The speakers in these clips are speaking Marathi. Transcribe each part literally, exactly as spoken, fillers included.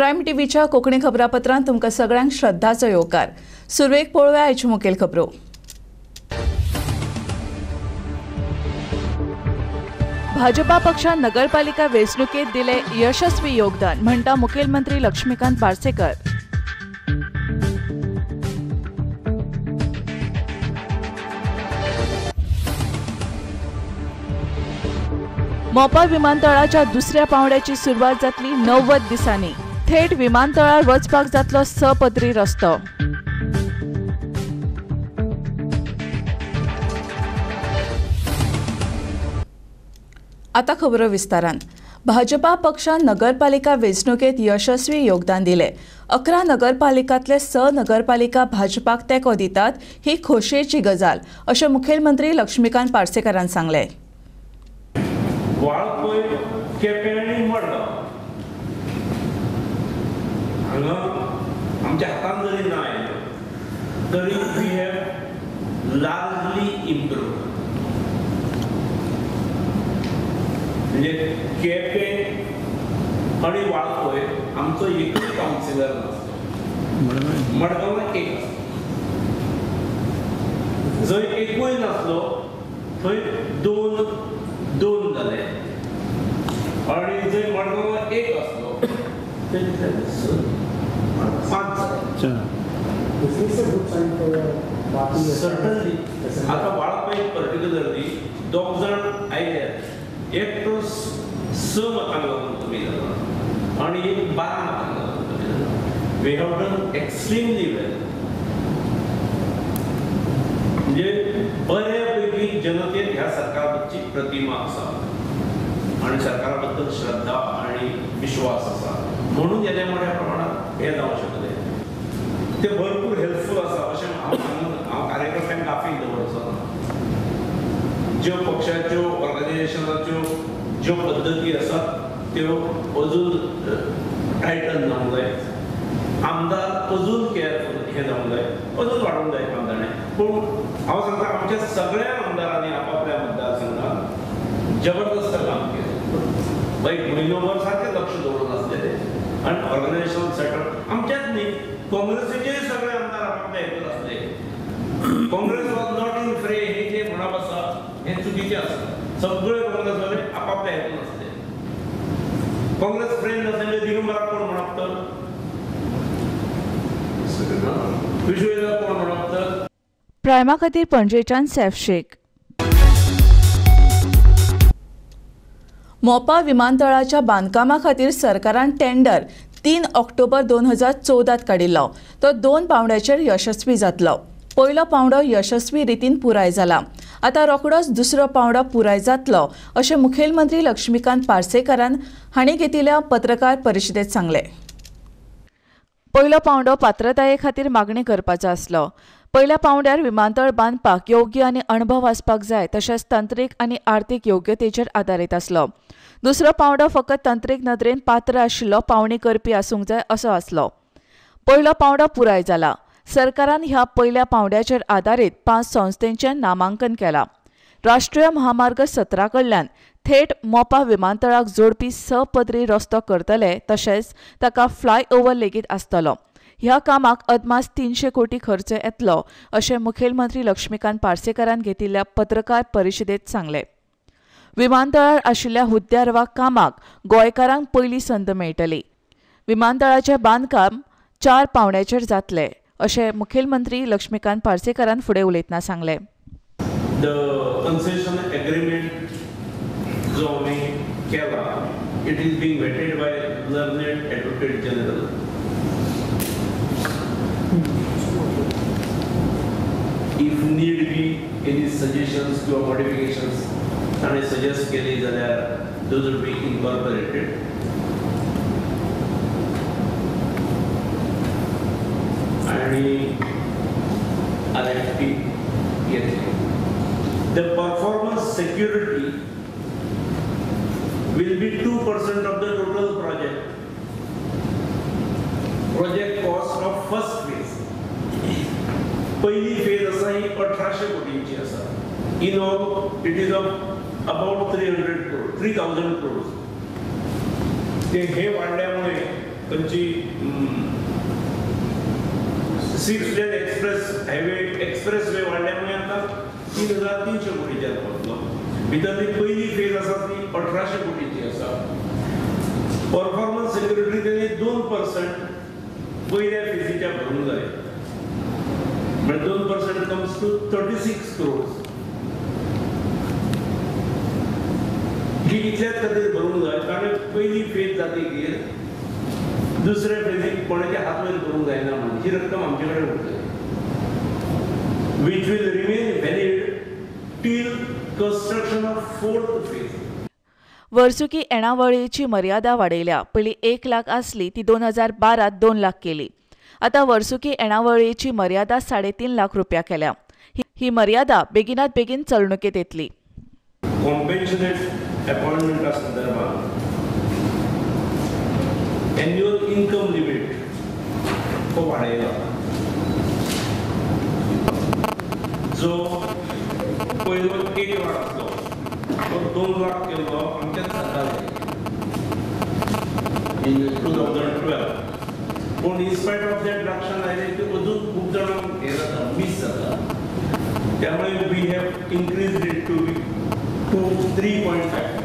प्रायम टीव्हीच्या कोंकणी खबरापत्रांत तुमकां सगळ्यांक श्रद्धाचो येवकार। सुरवेक पळोवया आयच्यो मुखेल खबरो। भाजपा पक्षान नगरपालिका वेंचणुकेत दिले यशस्वी योगदान म्हणटा मुखेलमंत्री लक्ष्मीकांत पार्सेकर। मोपा विमानतळाच्या दुसऱ्या पावंड्याची सुरवात जातली णव्वद दिसांनी। थेट विमानतळार वचपाक जातलो सपदरी रस्तो। आता खबरो विस्तारान। भाजपा पक्षान नगरपालिका वेंचणुकेत यशस्वी योगदान दिले। अकरा नगरपालिकांतले स नगरपालिका भाजपाक तेंको दितात ही खोशयेची गजाल अशें मुखेलमंत्री लक्ष्मीकांत पार्सेकरान सांगले। वाळपय केपें मडगांव हांगा आमच्या हातान जरी ना आयल्यो तरी वी हॅव लार्जली इम्प्रूव्ड। म्हणजे केपें आणि वाळपय आमचो एकूच कावन्सिलर नासलो, मडगांवां एक जंय एकूय नासलो थंय दोन दोन जाले आणि जंय मडगांवां एक आसलो पांच सर्टनली। आता वाळपय पर्टिक्युलरली दोग जाण आयले, एकटो स मतांक लागून कमी जालो आणि एक बारा मतांक लागून कमी जालो। We have done extremely well. म्हणजे बऱ्यापैकी जनतेत ह्या सरकाराची प्रतिमा आसा आणि सरकाराबद्दल श्रद्धा आणि विश्वास आसा म्हणून येद्या मोठ्या प्रमाणात हे जावं शकले। ते भरपूर हेल्पफूल आसा अशें हांव सांगून हांव कार्यकर्त्यांक गाफील दवरचो ना। ज्यो पक्षाच्यो ऑर्गनायझेशनाच्यो ज्यो पद्दती आसात त्यो अजून टायटन जावंक जाय, आमदार अजून केअरफूल हे जावंक जाय, अजून वाडूंक जाय आमदारांनी। पूण हांव सांगता आमच्या सगळ्या आमदारांनी आपापल्या मतदारसंघात जबरदस्त काम केलें। एक म्हयनोभर सारकें लक्ष दवरून आसलेले आनी ऑर्गनायझेशनल सेटअप आमच्याच न्ही, काँग्रेसीचे सगळे आमदार आपापल्या हेतून आसले। काँग्रेस वॉज नॉट इन फ्रे हे जे म्हणप आसा हे चुकीचें आसा। सगळे काँग्रेसवाले आपापल्या हेतून आसले। काँग्रेस फ्रे नासलेले दिगंबराक कोण म्हणप तर, विश्वेश्वर कोण म्हणप तर। प्रायमा खातीर पणजेच्यान सैफ शेख। मोपा विमानतळाच्या बांदकामा खातीर सरकारान टेंडर तीन ऑक्टोबर दोन हजार चौदात काडिल्लो। तो दोन पावंड्याचेर यशस्वी जातलो। पयलो पावंडो यशस्वी रितीन पुराय जाला। आता रोखडोच दुसरो पावंडो पुराय जातलो अशें मुखेलमंत्री लक्ष्मीकांत पार्सेकरान हांणी घेतिल्ल्या पत्रकार परिशदेंत सांगलें। पयलो पावंडो पात्रताये खातीर मागणी करपाचो आसलो। पयल्या पावंड्यार विमानतळ बांदपाक योग्य आनी अणभव आसपाक जाय तशेंच तंत्रीक आनी आर्थीक योग्यतेचेर आदारीत आसलो। दुसरो पावंडो फकत तंत्रीक नदरेन पात्र आशिल्लो पावणी करपी आसूंक जाय असो आसलो। पयलो पावंडो पुराय जाला। सरकारान ह्या पयल्या पावंड्याचेर आदारीत पांच संस्थेचें नामांकन केलां। राष्ट्रीय महामार्ग सतरा कडल्यान थेट मोपा विमानतळाक जोडपी सपदरी रस्तो करतले तशेंच ताका फ्लायओव्हर लेगीत आसतलो। ह्या कामाक अदमास तीनशे कोटी खर्च येतलो अशें मुखेलमंत्री लक्ष्मीकांत पार्सेकरान घेतिल्ल्या पत्रकार परिशदेंत सांगलें। विमानतळार आशिल्ल्या हुद्द्यार वा कामाक गोंयकारांक पयली संद मेळटली। विमानतळाचें बांदकाम चार पावंड्याचेर जातलें अशें मुखेलमंत्री लक्ष्मीकांत पार्सेकरान फुडें उलयतना सांगलें। The concession agreement जो आमी केला, it is being vetted by learned advocate general. If need be any suggestions or modifications and suggest केली जाल्यार those will be incorporated. आणि R F P येते. The performance security will be two percent of the total project. Project cost of first phase. पहिली फेज असा ही अठराशे कोटींची असा. In all, it is of about three hundred crores, three thousand crores. ते हे वाढल्यामुळे खंयची six lane express highway express way वाडल्यामुळे आता तीन हजार तीनशे कोटीचेर पावतलो. भितरली पहिली फेज आसा ती अठराशे कोटीची आसा. परफॉर्मन्स सेक्युरिटी तेणी दोन पर्सेंट पहिल्या फेजीच्या भरूंक जाय. म्हणजे दोन percent comes to thirty six crores. ही इतल्याच खातीर भरूंक जाय कारण पहिली फेज जातकीर दुसऱ्या फेजीक कोणाचे हात वयर करूंक जायना म्हणून ही रक्कम आमचे कडेन उरतली. which will remain valid till construction of fourth phase. वर्सुकी येणावळीची मर्यादा वाडयल्या. पयलीं एक लाख आसली ती दोन हजार बारात दोन लाख केली. आता वर्सुकी येणावळीची मर्यादा साडेतीन लाख रुपया केल्या. ही मर्यादा बेगिनात बेगीन चलणुकेत येतली. कॉम्पेन्शनेट अपॉइंटमेंटा संदर्भात एन्युअल इन्कम लिमिट हो वाडयला. जो पयलो एक लाख आसलो तो दोन लाख केलो आमच्या सरकारान इन टू थाउजंड ट्वेल्व. पूण in spite of that election आयलें की अजून खूब जाणांक हे जाता मिस जाता. त्यामुळे we have increased it to two three point five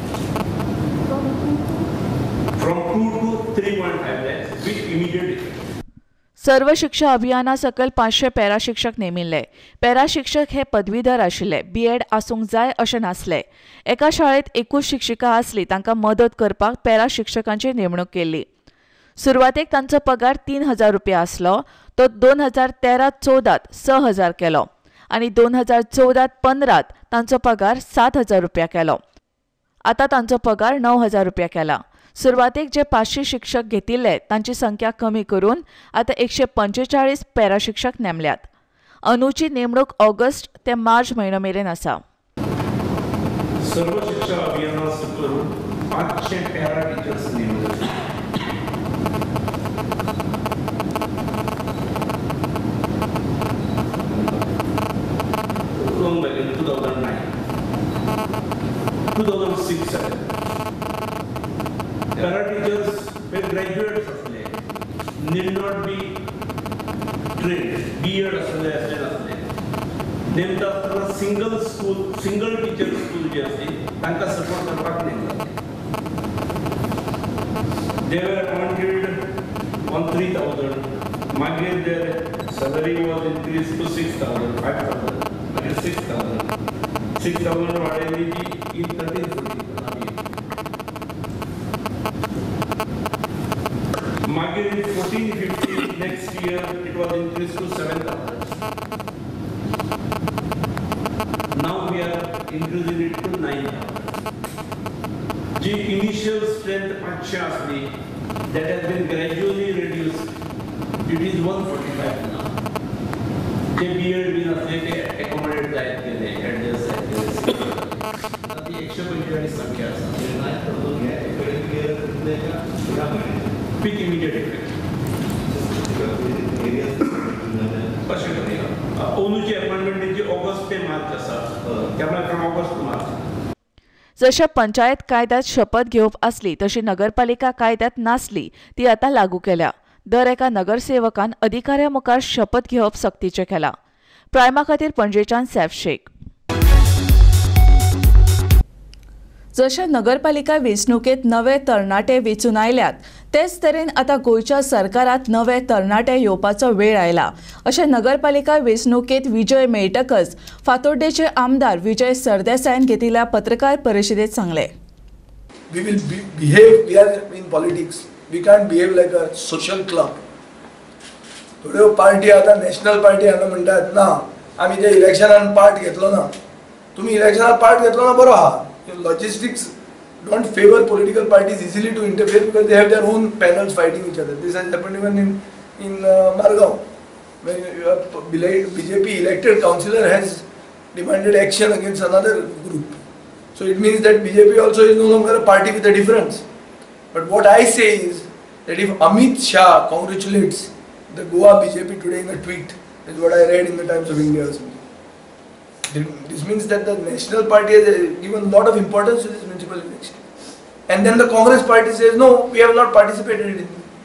from two two three point five lakhs with immediate effect. Sarva Shiksha अभियाना सकल पांचशे पॅरा शिक्षक नेमिल्ले. पॅरा शिक्षक हे पदवीधर आशिल्ले. बीएड आसूंक जाय अशें नासले. एका शाळेत एकूच शिक्षिका आसली तांकां मदत करपाक पॅरा शिक्षकांची नेमणूक केल्ली. सुरवातेक तांचो पगार तीन हजार रुपया आसलो तो दोन हजार तेरा चौदात स हजार केलो आनी दोन हजार चौदात पंदरात तांचो पगार सात हजार रुपया केलो. आतां तांचो पगार णव हजार रुपया केला. सुरवातेक जे पांचशे शिक्षक घेतिल्ले तांची संख्या कमी करून आता एकशे पंचेचाळीस पॅरा शिक्षक नेमल्यात. अंदूची नेमणूक ऑगस्ट ते मार्च म्हयनो मेरेन आसा. सर्व शिक्षा अभियाना सकल पांचशे पॅरा टिचर्स नेमले. long back in two thousand nine, two thousand six. Para teachers were graduates असले, need not be trained, B.Ed असले असले असले. नेमता असताना single school, single teacher school जे असते, तांका सपोर्ट करपाक नेमला. They were appointed on three thousand. मागीर their salary was increased to six thousand, five thousand. six thousand. six thousand वाढेली ती in thirteen forty. मागीर in fourteen fifty next year it was increased to seven thousand. Now we are increasing it to nine thousand. G initial strength पाचशे असली that has been gradually reduced. It is one forty-five now. जे B.Ed बी नसले ते accommodate जायत गेले, adjust जायत गेले. आता ती एकशे पंचेचाळीस संख्या आसा. नाही तर घ्या इकडे गेलं तिथले का विथ इमिडिएट इफेक्ट. कशें करूया? ओनूची अपॉइंटमेंट जी ऑगस्ट ते मार्च आसा. त्यामुळे फ्रॉम ऑगस्ट टू मार्च. जशा पंचायत कायद्यात शपथ घेवप असली तशी नगरपालिका कायद्यात नासली ती आता लागू केल्या. दर एका नगरसेवकान अधिकाऱ्या मुखार शपथ घेवप सक्तीचे केला. प्रायमा खातीर पणजेच्यान सैफ शेख. जशे नगरपालिका वेंचणुकेत नवे तरणाटे वेंचून आयल्यात तेच तरेन आतां गोंयच्या सरकारात नवे तरणाटे येवपाचो वेळ आयला अशें नगरपालिका वेंचणुकेत विजय मेळटकच फातोड्डेचे आमदार विजय सरदेसायन घेतिल्ल्या पत्रकार परिशदेंत सांगले. We will be, behave, we are in politics, we can't behave like a social club. थोड्यो पार्टी आता नॅशनल पार्टी हांगा म्हणटात ना आमी जे इलेक्शनान पार्ट घेतलो ना. तुम्ही इलेक्शनान पार्ट घेतलो ना बरो आहा. Logistics don't favor political parties easily to interfere because they have their own panels fighting each other. This has happened even in in uh, Margao, when B J P elected councillor has demanded action against another group. So it means that B J P also is no longer a party with a difference. But what I say is that if Amit Shah congratulates the Goa B J P today in a tweet, is what I read in the Times of India. This means that the national party has given a lot of importance to this municipal election. And then the Congress party says, no, we have not participated in it.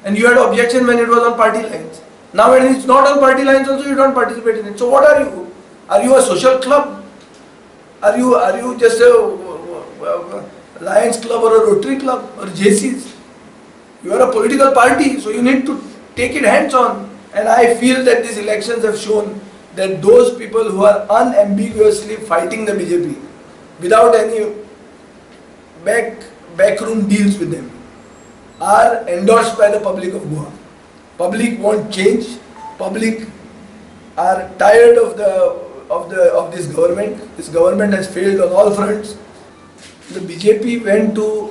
and you had objection when it was on party lines. Now when it's not on party lines also, you don't participate in it. So what are you? Are you a social club? Are you are you just a uh, Lions Club or a Rotary Club or J Cs? You are a political party, so you need to take it hands on. And I feel that these elections have shown that those people who are unambiguously fighting the B J P without any back backroom deals with them are endorsed by the public of Goa. Public want change. Public are tired of the of the of this government. This government has failed on all fronts. The B J P went to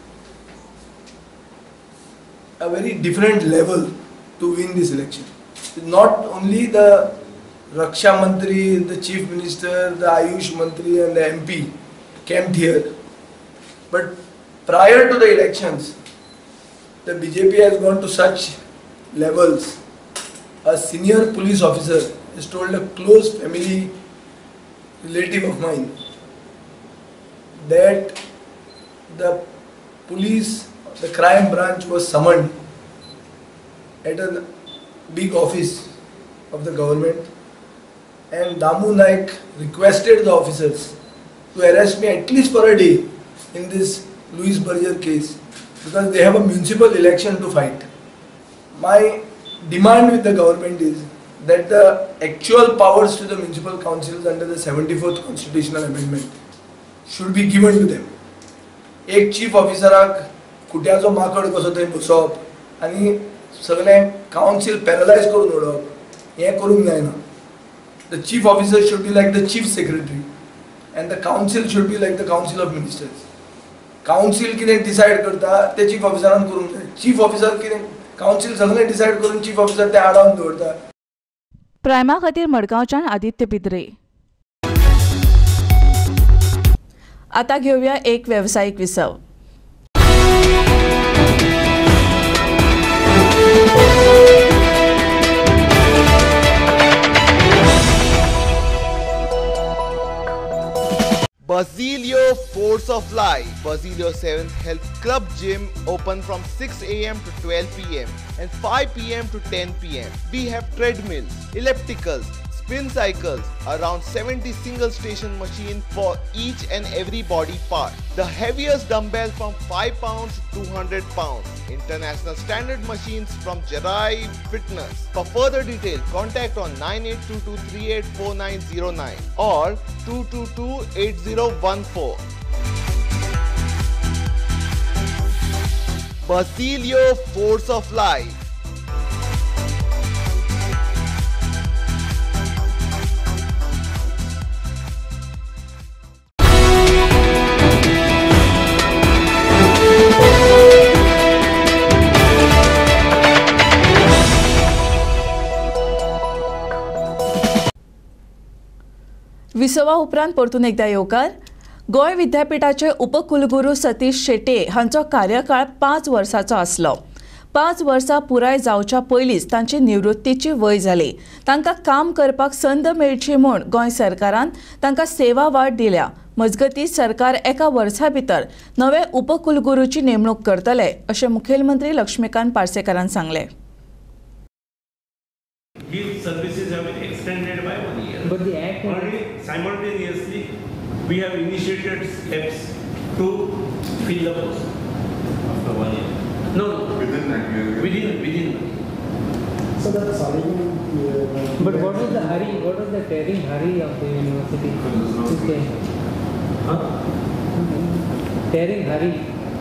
a very different level to win this election. Not only the Raksha Mantri, the Chief Minister, the Ayush Mantri and the M P came here, but prior to the elections, the B J P has gone to such levels. A senior police officer has told a close family relative of mine that the police, the crime branch was summoned at a big office of the government, and Damu Naik requested the officers to arrest me at least for a day in this Louis Berger case because they have a municipal election to fight. My demand with the government is that the actual powers to the municipal councils under the seventy-fourth constitutional amendment should be given to them. एक चीफ ऑफिसराक कुट्याचो माकड कसो थंय बसप आनी सगळें काउन्सिल पॅरलायज करून उडोवप हें करूंक जायना. The chief officer should be like the chief secretary and the council should be like the council of ministers. Council कितें डिसायड करता ते चीफ ऑफिसरान करूंक जाय. चीफ ऑफिसर कितें काउन्सिल सगळें डिसायड करून चीफ ऑफिसर ते आडावन दवरता. प्रायमा खातीर मडगांवच्यान आदित्य बिद्रे. आता घेऊया एक व्यावसायिक विसव. Basilio Force of Life. Basilio seventh Health Club Gym open from six A M to twelve P M and five P M to ten P M We have treadmills, ellipticals, spin cycles, around seventy single station machines for each and every body part. The heaviest dumbbell from five pounds to two hundred pounds. International standard machines from Jerai Fitness. For further detail, contact on nine eight two two three eight four nine zero nine or two two two eight zero one four. Basilio Force of Life. विसवा उपरांत परतून एकदा येवकार. गोंय विद्यापीठाचे उपकुलगुरू सतीश शेटे हांचो कार्यकाळ पांच वर्सांचो आसलो. पांच वर्सां पुराय जावच्या पयलींच तांची निवृत्तीची वय जाली. तांकां काम करपाक संद मेळची म्हूण गोंय सरकारान तांकां सेवा वाड दिल्या. मजगतीं सरकार एका वर्सा भितर नवे उपकुलगुरूची नेमणूक करतले अशें मुखेलमंत्री लक्ष्मीकांत पार्सेकारान सांगलें. His services have been extended by one year. But the act Only simultaneously, we have initiated steps to fill the post after one year. No, no. Within that year. Within, within. so that's But what was the hurry? What was the tearing hurry of the university to change? Huh? Tearing hurry.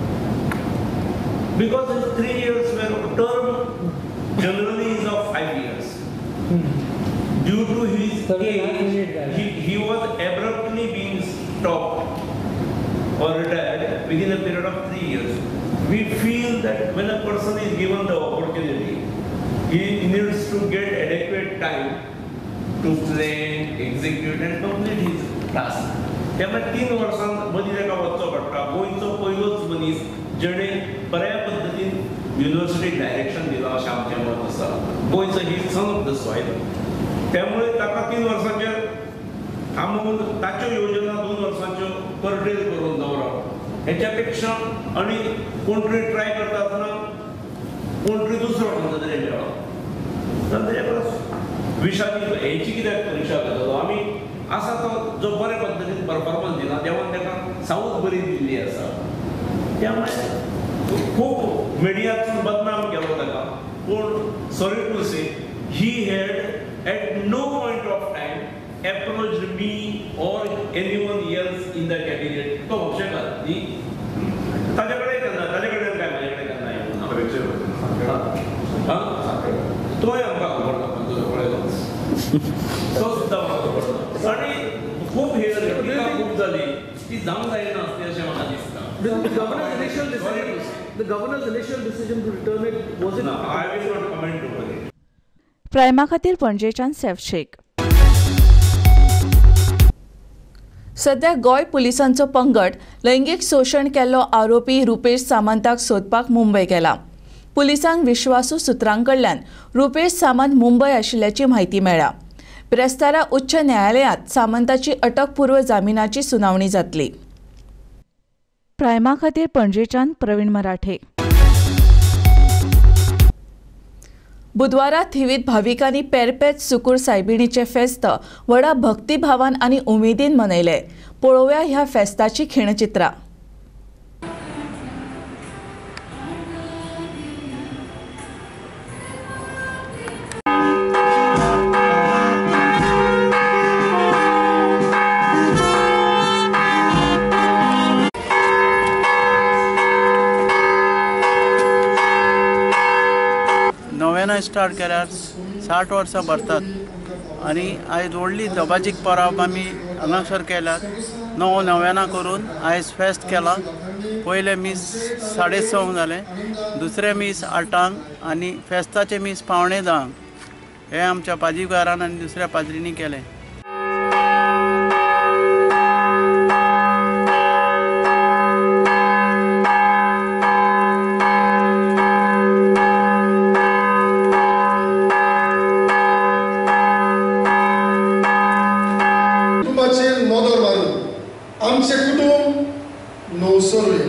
Because it's three years where term generally is of five years. Due to his So we age, have to read that. he, he was abruptly being stopped or retired within a period of three years. We feel that when a person is given the opportunity, he needs to get adequate time to plan, execute and complete his task. त्यामुळे तीन वर्सां मदीं ताका वचचो पडटा. गोंयचो पयलोच मनीस जेणे बऱ्या पद्दतीन युनिवर्सिटी डायरेक्शन दिला अशें आमचें मत आसा. गोंयचो ही सन ऑफ द सॉयल. त्यामुळे ताका तीन वर्सांचेर थांबवून ताच्यो योजना दोन वर्सांच्यो कर्टेल करून दवरप हेच्या पेक्षा आनी कोण तरी ट्राय करता आसतना कोण तरी दुसरो खंयचो तरी मेळ्ळो जाल्यार तेजे परस विशांनी हेंची कित्याक परीक्षा घेतलो आमी आसा तो जो बरे पद्दतीन परफॉर्मन्स दिना देवान ताका सावूत बरी दिल्ली आसा त्यामुळे खूब मिडियातून बदनाम केलो ताका पूण sorry to say he had at no point of time approached me or anyone else in the cabinet तो म्हापशेकार न्ही ताजे कडेन केन्ना ताजे कडेन काय म्हजे कडेन केन्ना येवना तोय आमकां खबर ना पण तुजो पळयलो तो सुद्दां म्हाका खबर ना आनी खूब हे टिका खूब जाली ती जावंक जायना आसली अशें म्हाका दिसता. The governor's initial decision, the governor's initial decision to return it, was it? No, I will not comment over it. प्रायमा खातीर पणजेच्यान सैफ शेख. सध्या गोंय पुलिसांचो पंगड लैंगीक शोषण केल्लो आरोपी रुपेश सामंताक सोदपाक मुंबय गेला. पुलिसांक विश्वासू सुत्रां कडल्यान रुपेश सामंत मुंबय आशिल्ल्याची म्हायती मेळ्ळा. ब्रेस्तारा उच्च न्यायालयांत सामंताची अटकपूर्व जामिनाची सुनावणी जातली. प्रायमा खातीर पणजेच्यान प्रवीण मराठे. बुधवारा थिवीत भाविकांनी पेरपेत सुकूर सायबिणीचे फेस्त व्हडा भक्तिभावान आनी उमेदीन मनयले. पळोवया ह्या फेस्ताची खिणचित्रां. नव्यानं स्टार्ट केल्यार साठ वर्सां भरतात आनी आयज व्हडली दबाजीक परब आमी हांगासर केल्यात. णव नव्यानं करून आयज फेस्त केला. पयले मीस साडे संक जालें, दुसरे मीस आठांक आनी फेस्ताचे मीस पावणे धांक हे आमच्या पाजीकारान आनी दुसऱ्या पाद्रींनी केलें. आमचे कुटुंब नवसरले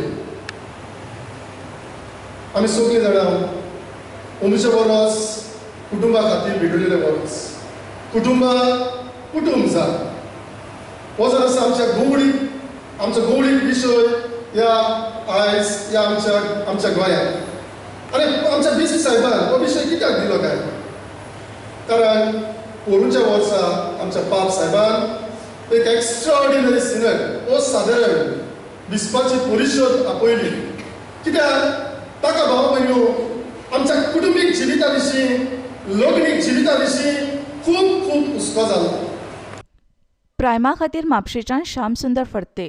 आमी सगळीं जाणां अंदूचे वर्स कुटुंबा खातीर भिडलेले वर्स. कुटुंबा कुटुंब जाय हो जर आसा आमच्या गवळीक आमचो गवळीक विशय ह्या आयज ह्या आमच्या आमच्या गोंयांत आनी आमच्या बी सी साहेबान हो विशय कित्याक दिलो काय कारण पोरूच्या वर्सा आमच्या पाप साहेबान एक एक्स्ट्राऑर्डिनरी सिनर हो सादारण विस्पाची परिशद आपयली. कित्याक ताका भाव भयणो आमच्या कुटुंबीक जिविता विशीं लग्नीक जिविता विशीं खूब खूब हुस्को जालो. प्रायमा खातीर म्हापशेच्यान श्याम सुंदर फडते.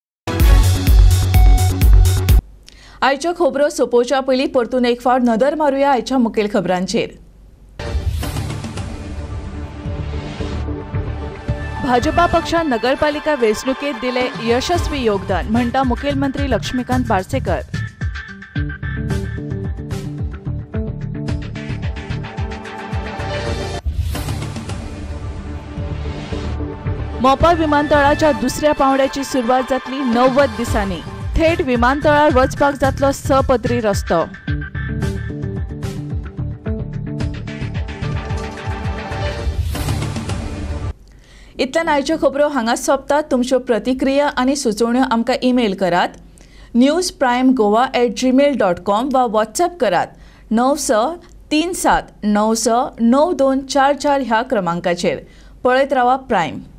आयच्यो खबरो सोंपोवच्या पयलीं परतून एक फावट नदर मारुया आयच्या मुखेल खबरांचेर. भाजपा पक्षान नगरपालिका वेंचणुकेत दिले यशस्वी योगदान म्हणटा मुखेलमंत्री लक्ष्मीकांत पार्सेकर. मोपा विमानतळाच्या दुसऱ्या पांवड्याची सुरवात जातली णव्वद दिसांनी. थेट विमानतळार वचपाक जातलो सपदरी रस्तो. इतल्यान आयच्यो खबरो हांगाच सोंपतात. तुमच्यो प्रतिक्रिया आनी सुचोवण्यो आमकां ईमेल करात news prime Goa at Gmail dot com वा व्हॉट्सॲप करात णव स तीन सात णव स णव दोन चार चार ह्या क्रमांकाचेर. पळयत रावा प्रायम.